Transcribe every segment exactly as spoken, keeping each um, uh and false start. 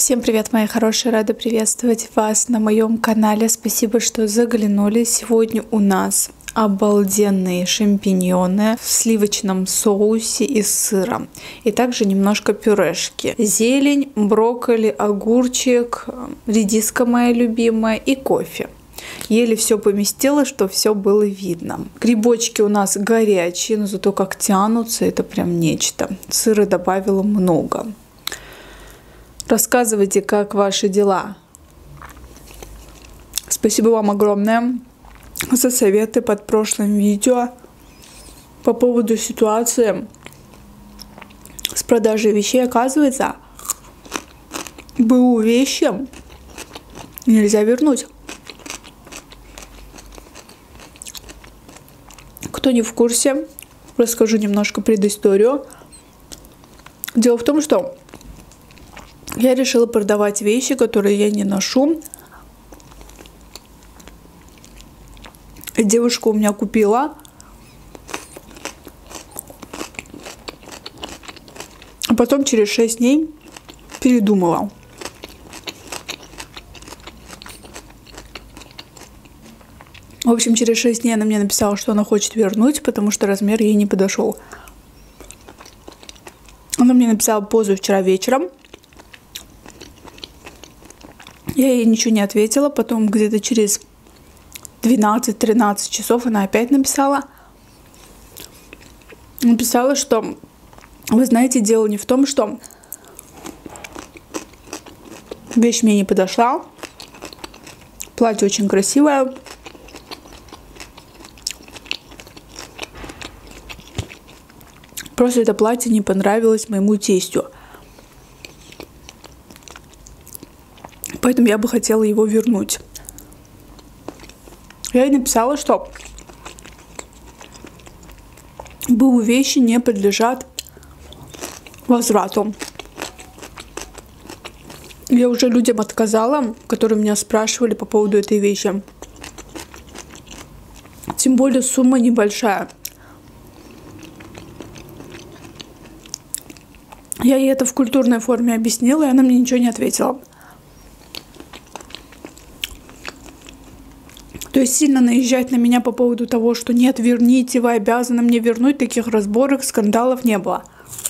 Всем привет, мои хорошие! Рада приветствовать вас на моем канале. Спасибо, что заглянули. Сегодня у нас обалденные шампиньоны в сливочном соусе и с сыром. И также немножко пюрешки. Зелень, брокколи, огурчик, редиска моя любимая и кофе. Еле все поместила, что все было видно. Грибочки у нас горячие, но зато как тянутся, это прям нечто. Сыра добавила много. Рассказывайте, как ваши дела. Спасибо вам огромное за советы под прошлым видео по поводу ситуации с продажей вещей. Оказывается, БУ вещи нельзя вернуть. Кто не в курсе, расскажу немножко предысторию. Дело в том, что я решила продавать вещи, которые я не ношу. И девушка у меня купила. А потом через шесть дней передумала. В общем, через шесть дней она мне написала, что она хочет вернуть, потому что размер ей не подошел. Она мне написала позавчера вечером. Я ей ничего не ответила, потом где-то через двенадцать-тринадцать часов она опять написала. Написала, что, вы знаете, дело не в том, что вещь мне не подошла. Платье очень красивое. Просто это платье не понравилось моему тестю. Поэтому я бы хотела его вернуть. Я ей написала, что БУ вещи не подлежат возврату. Я уже людям отказала, которые меня спрашивали по поводу этой вещи. Тем более сумма небольшая. Я ей это в культурной форме объяснила, и она мне ничего не ответила. То есть сильно наезжать на меня по поводу того, что нет, верните, вы обязаны мне вернуть, таких разборок, скандалов не было.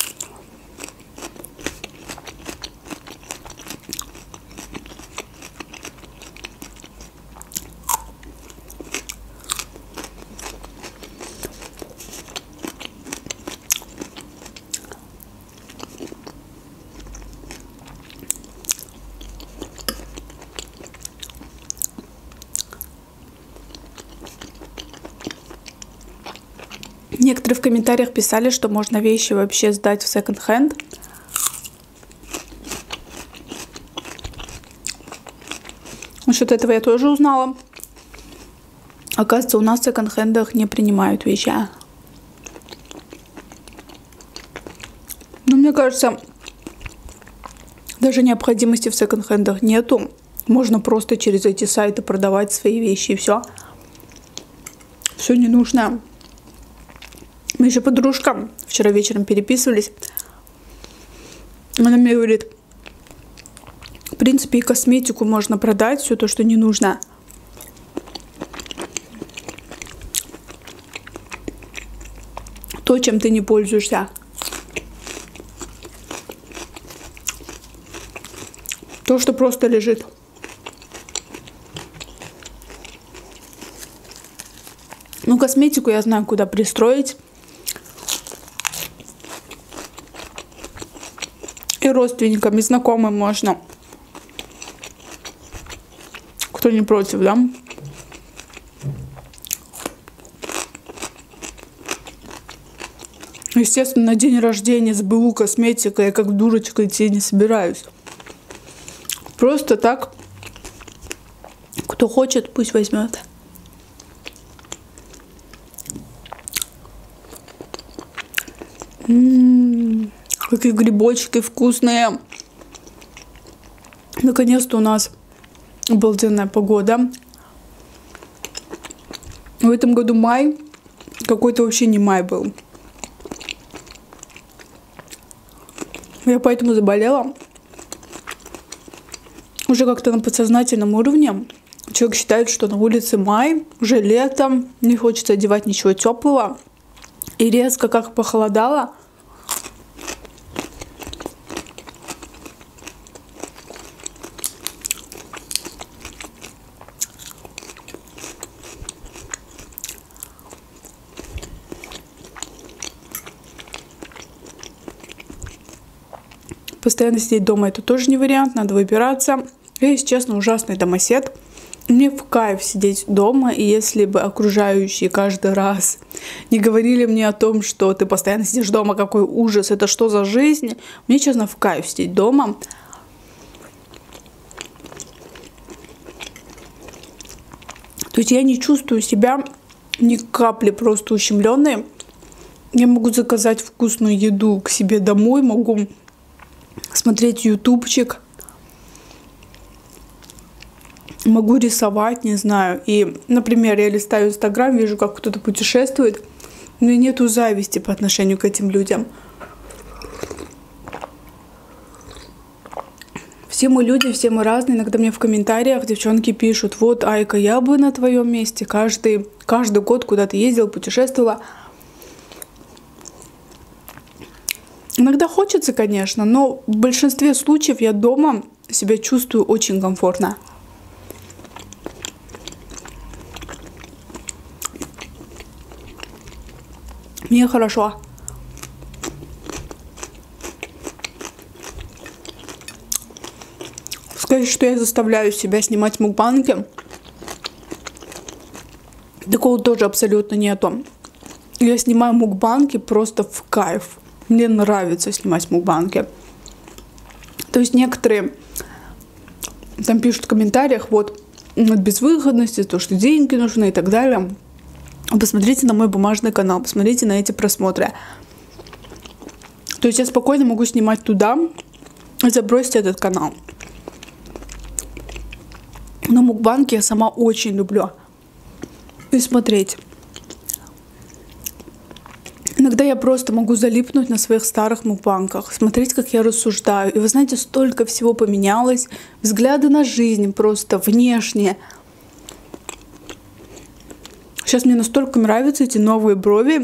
Некоторые в комментариях писали, что можно вещи вообще сдать в секонд-хенд. Насчет этого я тоже узнала. Оказывается, у нас в секонд-хендах не принимают вещи. Но мне кажется, даже необходимости в секонд-хендах нету. Можно просто через эти сайты продавать свои вещи и все. Все ненужное. Мы еще подружка вчера вечером переписывались. Она мне говорит, в принципе, и косметику можно продать, все то, что не нужно. То, чем ты не пользуешься. То, что просто лежит. Ну, косметику я знаю, куда пристроить. И родственникам, и знакомым можно. Кто не против, да? Естественно, на день рождения с БУ косметикой я как дурочка идти не собираюсь. Просто так, кто хочет, пусть возьмет. М-м-м. Какие грибочки вкусные. Наконец-то у нас обалденная погода. В этом году май какой-то вообще не май был. Я поэтому заболела. уже как-то на подсознательном уровне человек считает, что на улице май, уже лето, не хочется одевать ничего теплого. И резко как похолодало, постоянно сидеть дома — это тоже не вариант, надо выбираться. Я, если честно, ужасный домосед. Мне в кайф сидеть дома, и если бы окружающие каждый раз не говорили мне о том, что ты постоянно сидишь дома, какой ужас, это что за жизнь, мне, честно, в кайф сидеть дома. То есть я не чувствую себя ни капли просто ущемленной. Я могу заказать вкусную еду к себе домой, могу смотреть ютубчик, могу рисовать, не знаю. И, например, я листаю Инстаграм, вижу, как кто-то путешествует, но и нету зависти по отношению к этим людям. Все мы люди, все мы разные. Иногда мне в комментариях девчонки пишут: вот, Айка, я бы на твоем месте каждый, каждый год куда-то ездила, путешествовала. Иногда хочется, конечно, но в большинстве случаев я дома себя чувствую очень комфортно. Мне хорошо. Сказать, что я заставляю себя снимать мукбанги, такого тоже абсолютно нету. Я снимаю мукбанги просто в кайф. Мне нравится снимать мукбанги. То есть некоторые там пишут в комментариях: вот, от безвыходности, то, что деньги нужны и так далее. Посмотрите на мой бумажный канал, посмотрите на эти просмотры. То есть я спокойно могу снимать туда и забросить этот канал. Но мукбанги я сама очень люблю. И смотреть. Иногда я просто могу залипнуть на своих старых мукбангах, смотреть, как я рассуждаю. И вы знаете, столько всего поменялось. Взгляды на жизнь просто внешне. Сейчас мне настолько нравятся эти новые брови,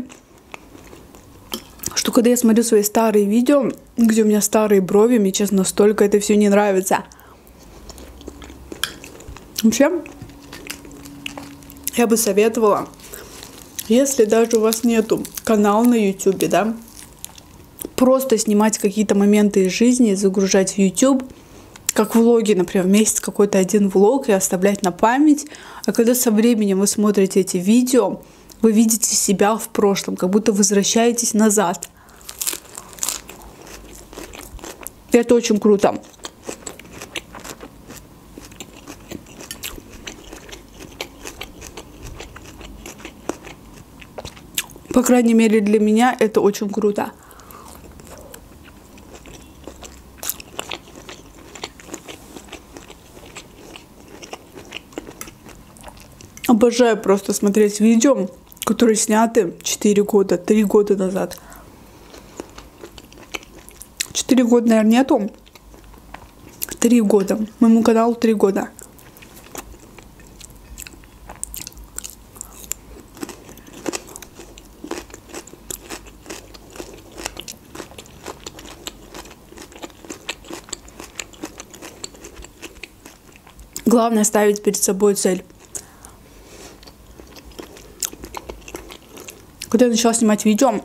что когда я смотрю свои старые видео, где у меня старые брови, мне, честно, настолько это все не нравится. Вообще, я бы советовала, если даже у вас нету канала на ютубе, да, просто снимать какие-то моменты из жизни, загружать в ютуб, как влоги, например, в месяц какой-то один влог и оставлять на память. А когда со временем вы смотрите эти видео, вы видите себя в прошлом, как будто возвращаетесь назад. И это очень круто. По крайней мере, для меня это очень круто. Обожаю просто смотреть видео, которые сняты четыре года, три года назад. четыре года, наверное, нету. три года. Моему каналу три года. Главное ставить перед собой цель. Когда я начала снимать видео,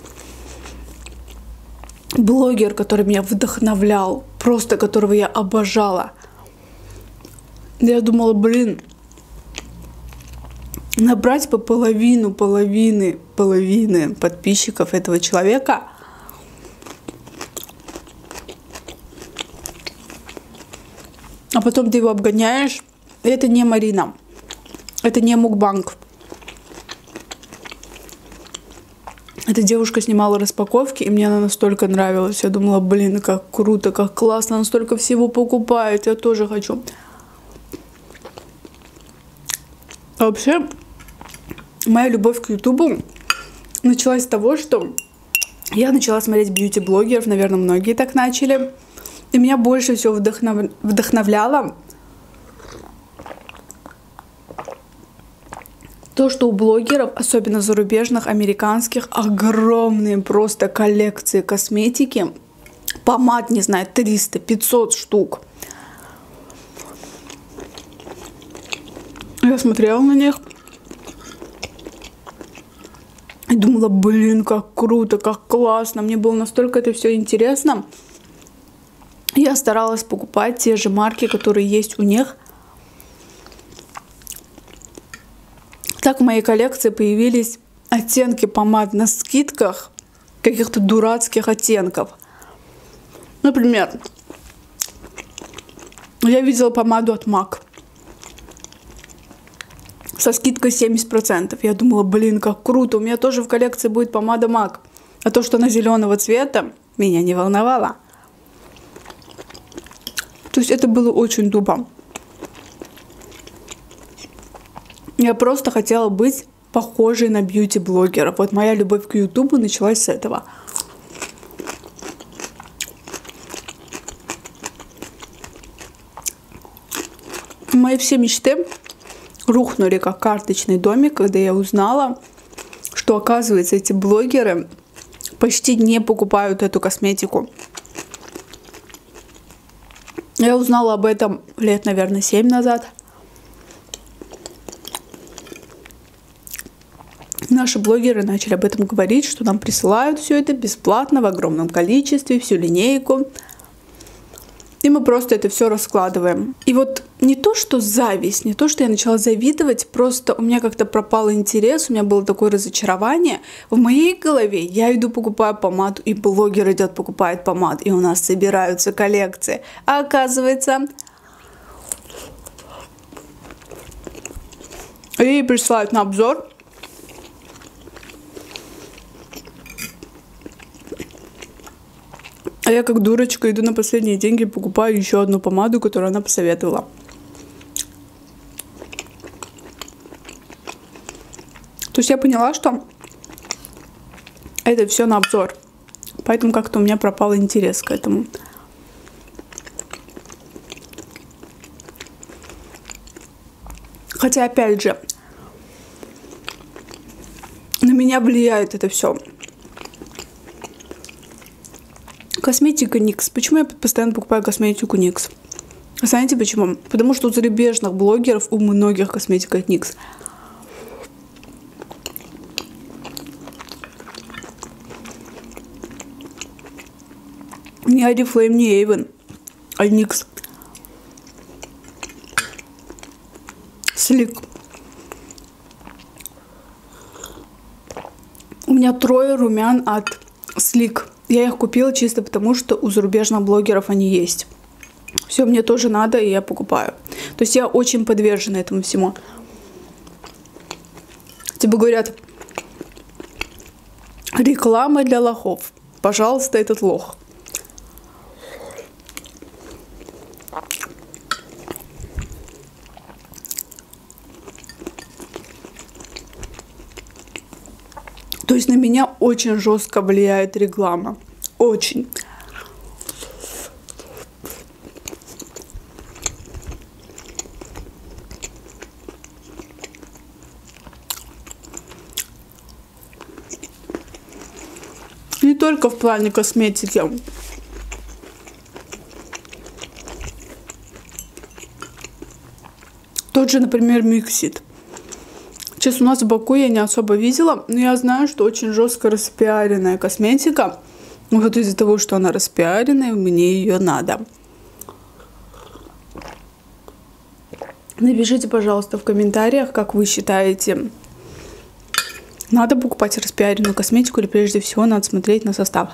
блогер, который меня вдохновлял, просто которого я обожала, я думала, блин, набрать по половину, половины, половины подписчиков этого человека, а потом ты его обгоняешь, и это не Марина, это не мукбанг. Эта девушка снимала распаковки, и мне она настолько нравилась. Я думала, блин, как круто, как классно, она столько всего покупает, я тоже хочу. А вообще, моя любовь к ютубу началась с того, что я начала смотреть бьюти-блогеров, наверное, многие так начали. И меня больше всего вдохнов... вдохновляло то, что у блогеров, особенно зарубежных, американских, огромные просто коллекции косметики. Помад, не знаю, триста пятьсот штук. Я смотрела на них и думала, блин, как круто, как классно. Мне было настолько это все интересно. Я старалась покупать те же марки, которые есть у них. Так в моей коллекции появились оттенки помад на скидках, каких-то дурацких оттенков. Например, я видела помаду от мак со скидкой семьдесят процентов. Я думала, блин, как круто, у меня тоже в коллекции будет помада мак. А то, что она зеленого цвета, меня не волновало. То есть это было очень тупо. Я просто хотела быть похожей на бьюти-блогеров. Вот моя любовь к ютубу началась с этого. Мои все мечты рухнули как карточный домик, когда я узнала, что, оказывается, эти блогеры почти не покупают эту косметику. Я узнала об этом лет, наверное, семь назад. Наши блогеры начали об этом говорить, что нам присылают все это бесплатно, в огромном количестве, всю линейку. И мы просто это все раскладываем. И вот не то, что зависть, не то, что я начала завидовать, просто у меня как-то пропал интерес, у меня было такое разочарование. В моей голове я иду покупаю помаду, и блогер идет покупает помаду, и у нас собираются коллекции. А оказывается, ей присылают на обзор. А я как дурочка иду на последние деньги, покупаю еще одну помаду, которую она посоветовала. То есть я поняла, что это все на обзор. Поэтому как-то у меня пропал интерес к этому. Хотя, опять же, на меня влияет это все. Косметика никс. Почему я постоянно покупаю косметику никс? Знаете почему? Потому что у зарубежных блогеров у многих косметика никс. Не Oriflame, не Avon, а никс. Слик. У меня трое румян от Слик. Я их купила чисто потому, что у зарубежных блогеров они есть. Все, мне тоже надо, и я покупаю. То есть я очень подвержена этому всему. Типа говорят, реклама для лохов. Пожалуйста, этот лох. То есть на меня очень жестко влияет реклама. Очень. Не только в плане косметики. Тот же, например, Миксит. Сейчас у нас в Баку я не особо видела, но я знаю, что очень жестко распиаренная косметика. Вот из-за того, что она распиаренная, мне ее надо. Напишите, пожалуйста, в комментариях, как вы считаете, надо покупать распиаренную косметику или прежде всего надо смотреть на состав.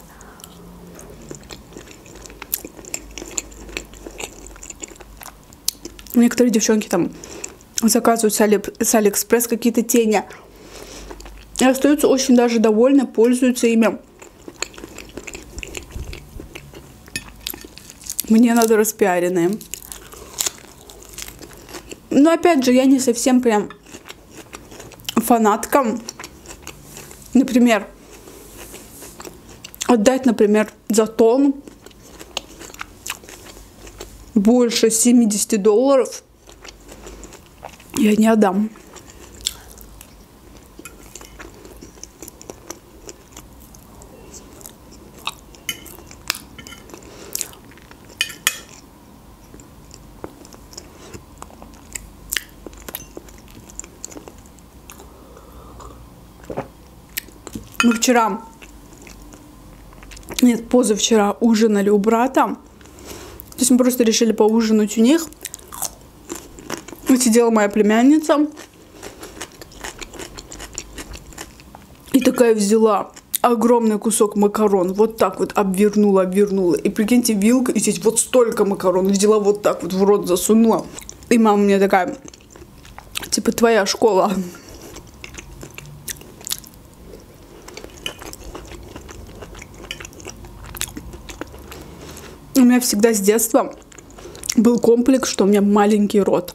Некоторые девчонки там заказывают с, Али, с Алиэкспресс какие-то тени и остаются очень даже довольны, пользуются ими. Мне надо распиаренные. Но опять же, я не совсем прям фанатка. Например, отдать, например, за тон больше семидесяти долларов я не отдам. Мы вчера, нет, позавчера ужинали у брата. То есть мы просто решили поужинать у них. Сидела моя племянница. И такая взяла огромный кусок макарон. Вот так вот обвернула, обвернула. И прикиньте, вилка, и здесь вот столько макарон. Взяла вот так вот в рот засунула. И мама мне такая, типа, твоя школа. У меня всегда с детства был комплекс, что у меня маленький рот.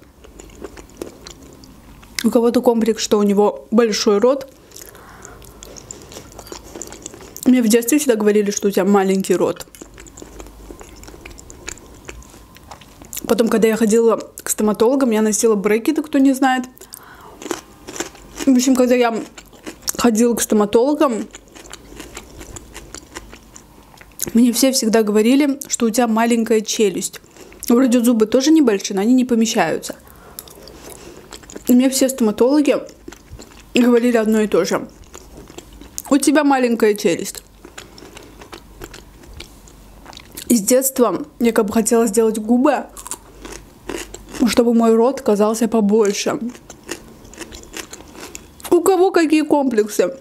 У кого-то комплекс, что у него большой рот. Мне в детстве всегда говорили, что у тебя маленький рот. Потом, когда я ходила к стоматологам, я носила брекеты, кто не знает. В общем, когда я ходила к стоматологам, мне все всегда говорили, что у тебя маленькая челюсть. Вроде зубы тоже небольшие, но они не помещаются. И мне все стоматологи говорили одно и то же. У тебя маленькая челюсть. И с детства я как бы хотела сделать губы, чтобы мой рот казался побольше. У кого какие комплексы?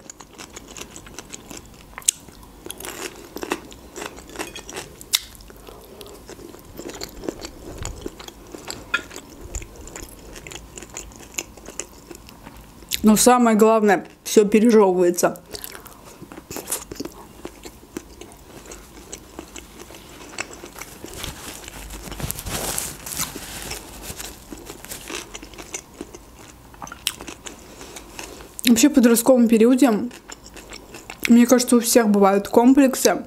Но самое главное, все пережевывается. Вообще в подростковом периоде, мне кажется, у всех бывают комплексы.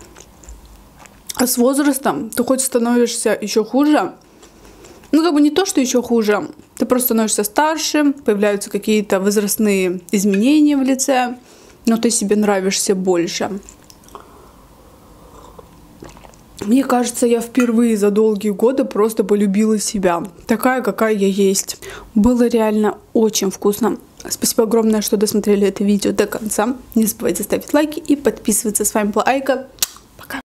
А с возрастом ты хоть становишься еще хуже, ну как бы не то, что еще хуже, ты просто становишься старше, появляются какие-то возрастные изменения в лице, но ты себе нравишься больше. Мне кажется, я впервые за долгие годы просто полюбила себя, такая, какая я есть. Было реально очень вкусно. Спасибо огромное, что досмотрели это видео до конца. Не забывайте ставить лайки и подписываться. С вами была Айка.